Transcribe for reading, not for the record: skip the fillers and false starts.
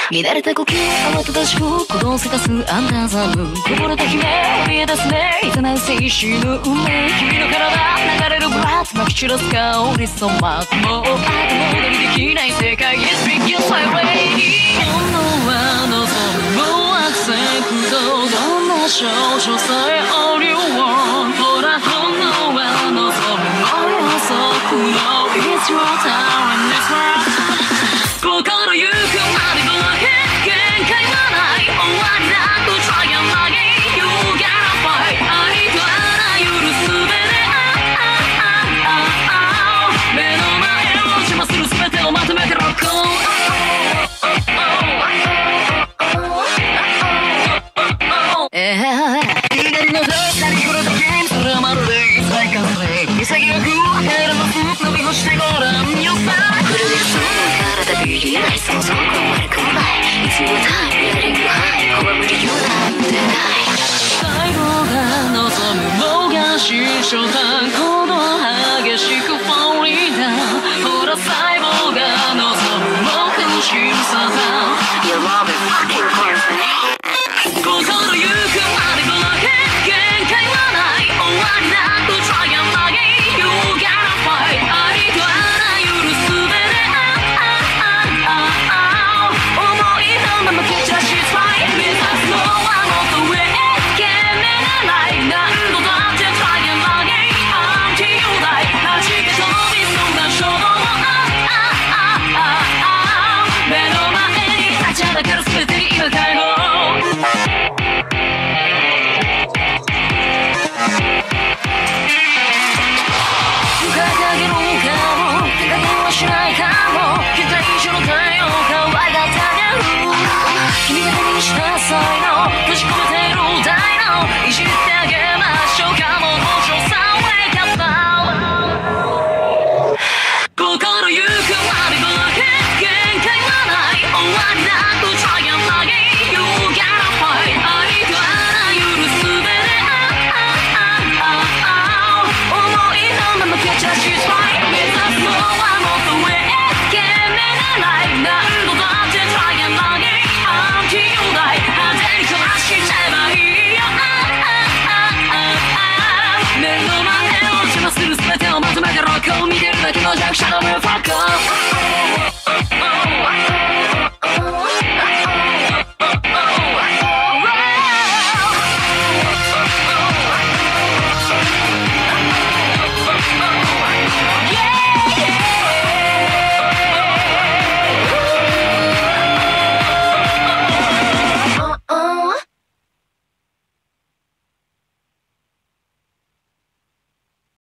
乱れた呼吸慌ただしく鼓動せかすアンダーザムこぼれた悲鳴見え出すねいざなう青春の運命君の体流れるブラッドまき散らす香り染まってもう後戻りできない世界 Yes, begin my way 本能は望むもう悪戦苦闘どんな少女さえ All you want ほら本能は望むもう予測の It's your time and it's right 心ゆくまでブラケ限界はない終わりなく Try and again You gotta fight 愛とあらゆるすべて目の前を邪魔するすべてをまとめてロック左の手何これだけそれはまるで再完成潔くヘルの服伸び干してごらんよさ震えそうな体ビリない想像が悪くないいつもタイムやりぐはい拒む理由なんてない最後が望むもがし初段ほど激しく Falling down ほら細胞が望むも苦しさだ You love it fucking hurts me 心ゆくまでブラケ限界はない終わりなく Try and again You gotta fight 愛とあらゆるすべて思いのまま蹴散らし Try 目指すのはもっと上へ懸命なライン何度だって Try and again Until you die 弾け飛びそうな衝動目の前に立ちはだかる全てに今解放しないかも期待以上の太陽が湧いたたげる君が手にした才能閉じ込めている大脳いじってあげましょうかもう少さ Wake up now 心ゆくまでブラケ限界はない終わりなく Try and again You gotta fight 愛とあらゆるすべて思いのまま蹴散らし Try 目指すのは何度だって Try and again Until you die 派手に壊しちゃえばいいよ目の前を邪魔する全てをまとめてロックを見てるだけの弱者のムーファッカー